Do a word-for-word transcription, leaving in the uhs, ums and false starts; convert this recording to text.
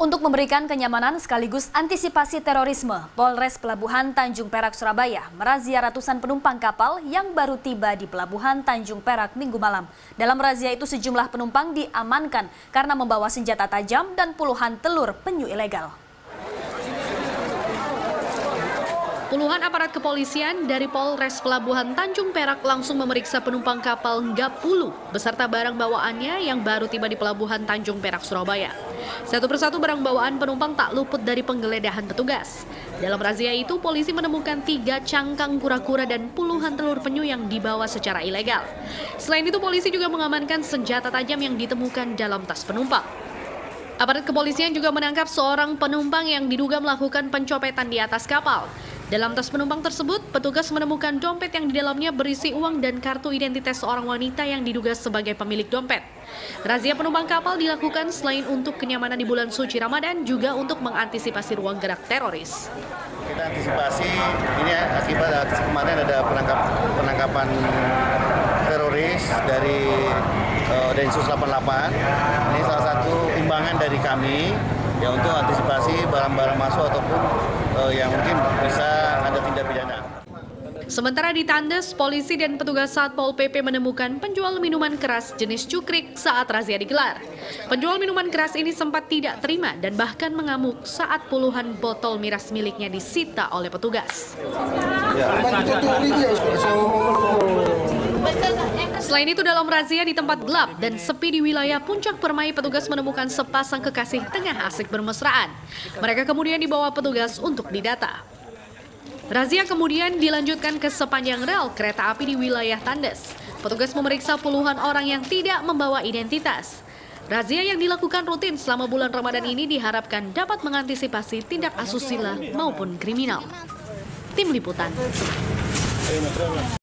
Untuk memberikan kenyamanan sekaligus antisipasi terorisme, Polres Pelabuhan Tanjung Perak Surabaya merazia ratusan penumpang kapal yang baru tiba di Pelabuhan Tanjung Perak Minggu malam. Dalam razia itu sejumlah penumpang diamankan karena membawa senjata tajam dan puluhan telur penyu ilegal. Puluhan aparat kepolisian dari Polres Pelabuhan Tanjung Perak langsung memeriksa penumpang kapal Gapulu beserta barang bawaannya yang baru tiba di Pelabuhan Tanjung Perak, Surabaya. Satu persatu barang bawaan penumpang tak luput dari penggeledahan petugas. Dalam razia itu, polisi menemukan tiga cangkang kura-kura dan puluhan telur penyu yang dibawa secara ilegal. Selain itu, polisi juga mengamankan senjata tajam yang ditemukan dalam tas penumpang. Aparat kepolisian juga menangkap seorang penumpang yang diduga melakukan pencopetan di atas kapal. Dalam tas penumpang tersebut, petugas menemukan dompet yang di dalamnya berisi uang dan kartu identitas seorang wanita yang diduga sebagai pemilik dompet. Razia penumpang kapal dilakukan selain untuk kenyamanan di bulan suci Ramadan, juga untuk mengantisipasi ruang gerak teroris. Kita antisipasi ini akibat kemarin ada penangkap, penangkapan teroris dari uh, Densus delapan puluh delapan. Ini salah satu imbangan dari kami ya untuk antisipasi barang-barang masuk ataupun uh, yang mungkin bisa ada tindak pidana. Sementara di Tandes, polisi dan petugas Satpol P P menemukan penjual minuman keras jenis cukrik saat razia digelar. Penjual minuman keras ini sempat tidak terima dan bahkan mengamuk saat puluhan botol miras miliknya disita oleh petugas. Selain itu, dalam razia di tempat gelap dan sepi di wilayah Puncak Permai, petugas menemukan sepasang kekasih tengah asik bermesraan. Mereka kemudian dibawa petugas untuk didata. Razia kemudian dilanjutkan ke sepanjang rel kereta api di wilayah Tandes. Petugas memeriksa puluhan orang yang tidak membawa identitas. Razia yang dilakukan rutin selama bulan Ramadan ini diharapkan dapat mengantisipasi tindak asusila maupun kriminal. Tim Liputan.